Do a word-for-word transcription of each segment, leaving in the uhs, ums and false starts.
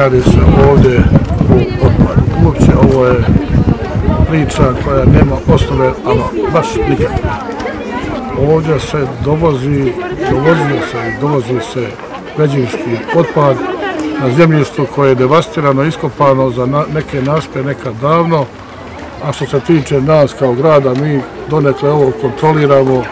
radi se ovdje u otpadu. Uopće ovo je priča koja nema osnove, ali baš nikakve. Ovdje se dovozi, dovozio se i dovozi se građevinski otpad na zemljištu koje je devastirano, iskopano za na, neke naspe nekad davno, a što se tiče nas kao grada, mi donekle ovo kontroliramo,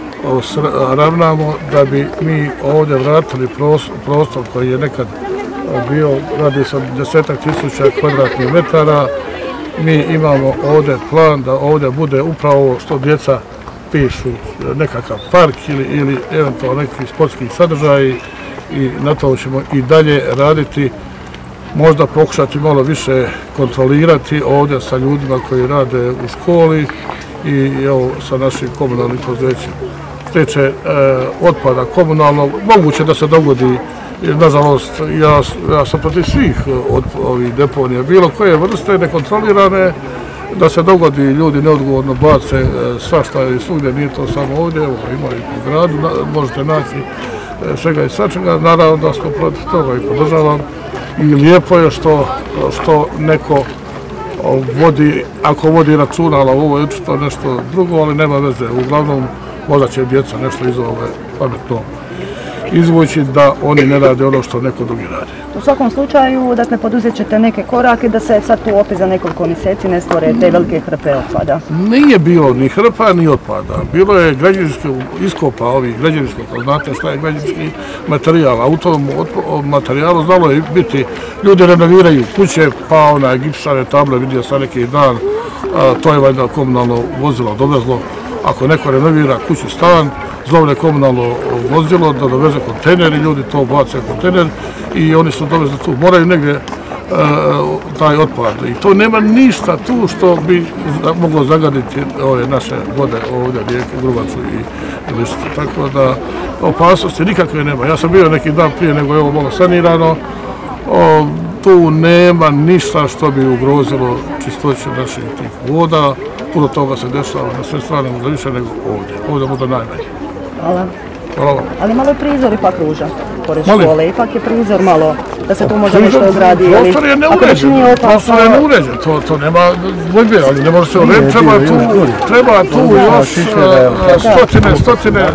ravnamo da bi mi ovdje vratili prostor koji je nekad bio, radi se desetak tisuća kvadratnih metara. Mi imamo ovdje plan da ovdje bude upravo što djeca pišu, nekakav park ili, ili eventualno neki sportski sadržaj i na to ćemo i dalje raditi, možda pokušati malo više kontrolirati ovdje sa ljudima koji rade u školi i evo sa našim komunalnim poduzećima. Tiče e, otpada komunalnog, moguće da se dogodi, nažalost, ja, ja sam protiv svih od ovih deponija, bilo koje vrste nekontrolirane, da se dogodi, ljudi neodgovorno bace e, svašta i svugdje, nije to samo ovdje, evo ima i po gradu, na, možete naći e, svega i svačega, naravno da smo protiv toga i podržavam i lijepo je što, što neko vodi, ako vodi računala, ovo je očito nešto drugo, ali nema veze, uglavnom možda će djeca nešto iz ove pametno izvući da oni ne rade ono što neko drugi radi. U svakom slučaju, dakle, poduzet ćete neke korake da se sad tu opet za nekoliko mjeseci ne stvore te velike hrpe otpada. Nije bilo ni hrpa ni otpada. Bilo je građevinski iskopa ovih građevinskog, znate šta je građevinski materijal, a u tom materijalu znalo je biti, ljudi renoviraju kuće, pa onaj gipsane table, vidio sam neki dan, a, to je valjda komunalno vozilo dovezlo. Ako neko renovira kuću, stan, zove komunalno vozilo da doveze kontejner i ljudi to bace u kontejner i oni su dovezli tu. Moraju negdje e, taj otpad. I to nema ništa tu što bi moglo zagaditi ove naše vode ovdje, rijeke, Grubaču i, i Lišću. Tako da opasnosti nikakve nema. Ja sam bio neki dan prije nego je ovo malo sanirano. O, tu nema ništa što bi ugrozilo čistoću naših tih voda. Puno toga se dešava na sve strane, možda više nego ovdje. Ovdje možda najmanje. Hvala. Hvala vam. Ali malo je prizor ipak ruža pored škole. Ipak je prizor malo da se tu možda nešto ogradi. Prostor je neuređen. Prostor je neuređen. To, to nema dvojbe, ali ne može se urediti. Treba tu, treba tu još stotine, stotine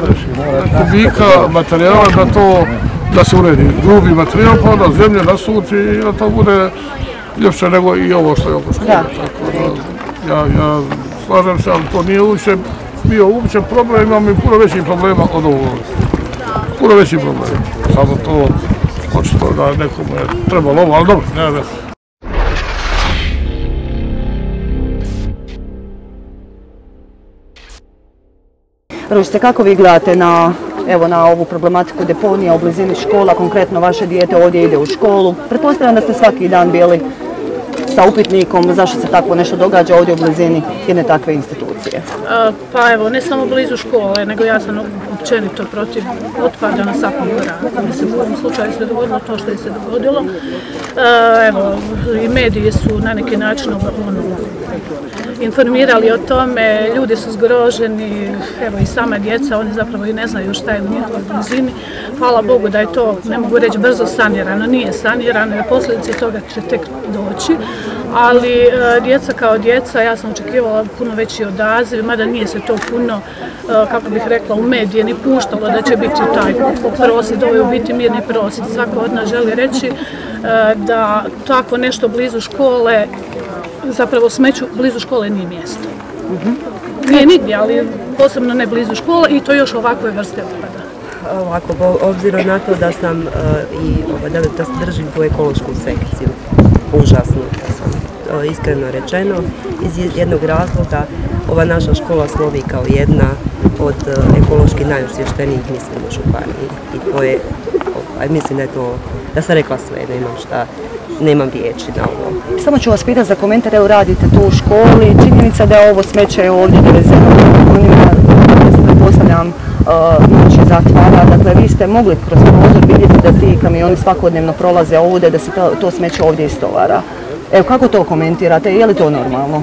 kubika materijala da to da se uredi. Grubi materijal, pa onda zemlje nasuti i da to bude ljepše nego i ovo što je oko škole. Ja, ja slažem se, ali to nije uopće bio uopće problem, imam i puno većih problema od ovoga. Puno većih problema. Samo to, očito da nekomu je trebalo ovo, ali dobro, nema veze. Ružice, kako vi gledate na, evo, na ovu problematiku deponija u blizini škola, konkretno vaše dijete ovdje ide u školu? Pretpostavljam da ste svaki dan bili sa upitnikom zašto se tako nešto događa ovdje u blizini jedne takve institucije. A, pa evo, ne samo blizu škole, nego ja sam općenito protiv otpada na svakom koraku. Mislim, u ovom slučaju se dogodilo to što je se dogodilo. A, evo, i mediji su na neki način ono, informirali o tome, ljudi su zgroženi, evo i sama djeca, oni zapravo i ne znaju šta je u njihovoj blizini. Hvala Bogu da je to, ne mogu reći brzo sanirano, nije sanirano, jer posljedice toga će tek doći, ali e, djeca kao djeca, ja sam očekivala puno veći odaziv, mada nije se to puno, e, kako bih rekla, u medije ni puštalo da će biti taj prosvjed, ovo je u biti mirni prosvjed. Svako od nas želi reći e, da tako nešto blizu škole, zapravo smeću blizu škole nije mjesto. Mm-hmm. Nije nigdje, ali posebno ne blizu škole i to još ovakve vrste otpada. Ovako, obzirom na to da sam uh, i da, da držim tu ekološku sekciju, užasno sam, uh, iskreno rečeno, iz jednog razloga ova naša škola slovi kao jedna od uh, ekološki najosvještenijih, mislim, u županiji. I to je, uh, mislim da je to, da sam rekla sve, nemam šta, nemam riječi na ovo. Samo ću vas pitati za komentar, evo radite tu u školi, činjenica da je ovo smeće ovdje dovezeno, pretpostavljam, noći zatvara, dakle vi ste mogli kroz prozor vidjeti da ti kamioni svakodnevno prolaze ovdje, da se to, to smeće ovdje istovara. Evo, kako to komentirate, je li to normalno?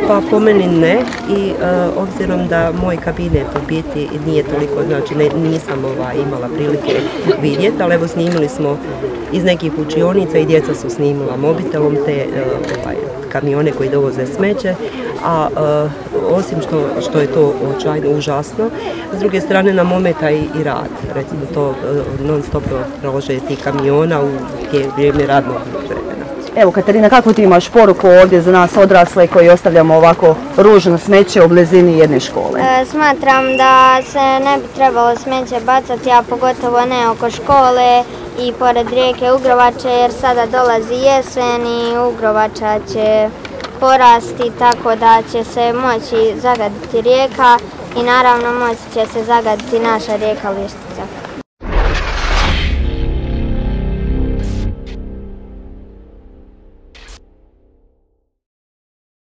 Pa po meni ne i e, obzirom da moj kabinet u biti nije toliko, znači ne, nisam ovaj, imala prilike vidjeti, ali evo snimili smo iz nekih učionica i djeca su snimila mobitelom te e, ovaj, kamione koji dovoze smeće, a e, osim što, što je to očajno užasno, s druge strane nam ometa i, i rad, recimo to e, non stop prolaže tih kamiona u vrijeme radnog vremena. Evo Katarina, kakvu ti imaš poruku ovdje za nas odrasle koji ostavljamo ovako ružno smeće u blizini jedne škole? E, smatram da se ne bi trebalo smeće bacati, a pogotovo ne oko škole i pored rijeke Ugrovače, jer sada dolazi jesen i Ugrovača će porasti, tako da će se moći zagaditi rijeka i naravno moći će se zagaditi naša rijeka Lištica.